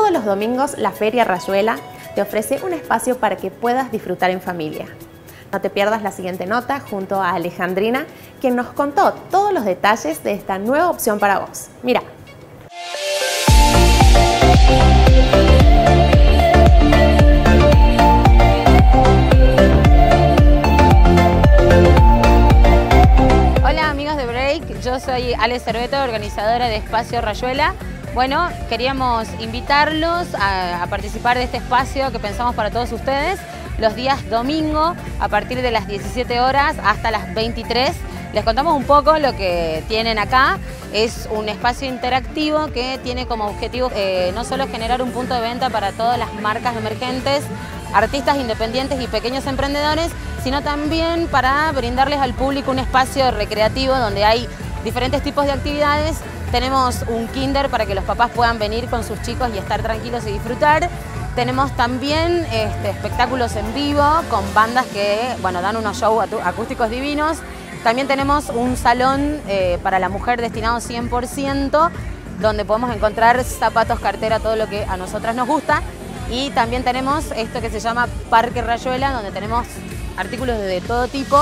Todos los domingos la Feria Rayuela te ofrece un espacio para que puedas disfrutar en familia. No te pierdas la siguiente nota junto a Alejandrina, quien nos contó todos los detalles de esta nueva opción para vos. Mira. Hola amigos de Break, yo soy Ale Cerveto, organizadora de Espacio Rayuela. Bueno, queríamos invitarlos a participar de este espacio que pensamos para todos ustedes los días domingo a partir de las 17 horas hasta las 23. Les contamos un poco lo que tienen acá. Es un espacio interactivo que tiene como objetivo no solo generar un punto de venta para todas las marcas emergentes, artistas independientes y pequeños emprendedores, sino también para brindarles al público un espacio recreativo donde hay diferentes tipos de actividades. Tenemos un kinder para que los papás puedan venir con sus chicos y estar tranquilos y disfrutar. Tenemos también espectáculos en vivo con bandas que dan unos shows acústicos divinos. También tenemos un salón para la mujer destinado 100%, donde podemos encontrar zapatos, cartera, todo lo que a nosotras nos gusta. Y también tenemos esto que se llama Parque Rayuela, donde tenemos artículos de todo tipo.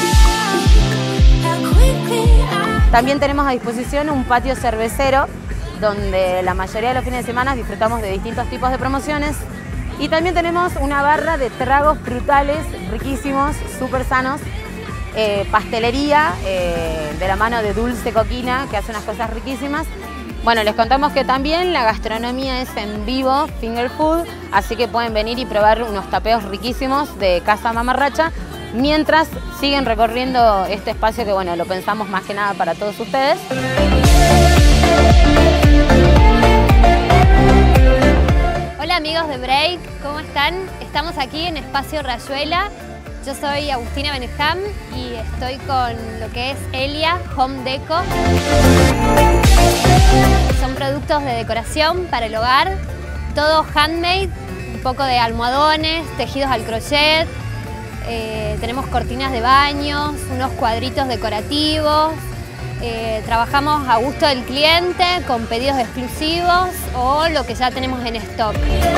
También tenemos a disposición un patio cervecero, donde la mayoría de los fines de semana disfrutamos de distintos tipos de promociones. Y también tenemos una barra de tragos frutales riquísimos, súper sanos, pastelería de la mano de Dulce Coquina, que hace unas cosas riquísimas. Bueno, les contamos que también la gastronomía es en vivo, finger food, así que pueden venir y probar unos tapeos riquísimos de Casa Mamarracha, mientras siguen recorriendo este espacio que lo pensamos más que nada para todos ustedes. Hola amigos de Break, ¿cómo están? Estamos aquí en Espacio Rayuela. Yo soy Agustina Benejam y estoy con lo que es Elia Home Deco. Son productos de decoración para el hogar, todo handmade, un poco de almohadones, tejidos al crochet. Tenemos cortinas de baños, unos cuadritos decorativos. Trabajamos a gusto del cliente con pedidos exclusivos o lo que ya tenemos en stock.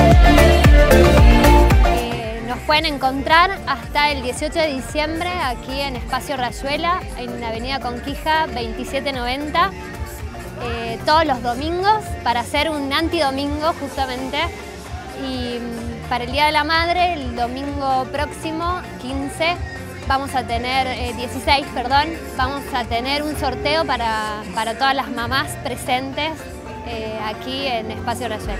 Nos pueden encontrar hasta el 18 de diciembre aquí en Espacio Rayuela, en la avenida Conquija 2790, todos los domingos para hacer un antidomingo justamente. Y para el Día de la Madre, el domingo próximo, 16, vamos a tener un sorteo para todas las mamás presentes aquí en Espacio Rayuela.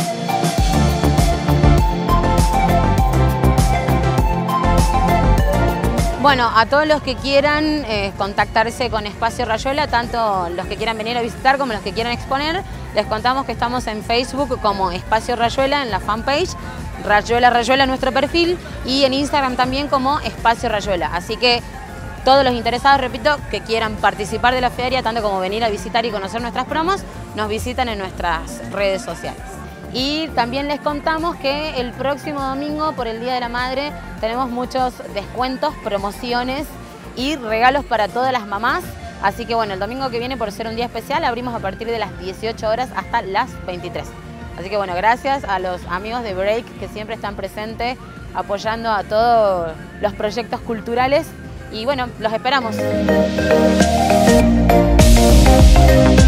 Bueno, a todos los que quieran contactarse con Espacio Rayuela, tanto los que quieran venir a visitar como los que quieran exponer, les contamos que estamos en Facebook como Espacio Rayuela en la fanpage, Rayuela nuestro perfil, y en Instagram también como Espacio Rayuela. Así que todos los interesados, repito, que quieran participar de la feria, tanto como venir a visitar y conocer nuestras promos, nos visitan en nuestras redes sociales. Y también les contamos que el próximo domingo, por el Día de la Madre, tenemos muchos descuentos, promociones y regalos para todas las mamás. Así que el domingo que viene, por ser un día especial, abrimos a partir de las 18 horas hasta las 23. Así que gracias a los amigos de Break que siempre están presentes apoyando a todos los proyectos culturales. Y los esperamos.